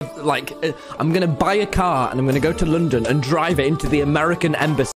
like, I'm gonna buy a car and I'm gonna go to London and drive it into the American embassy.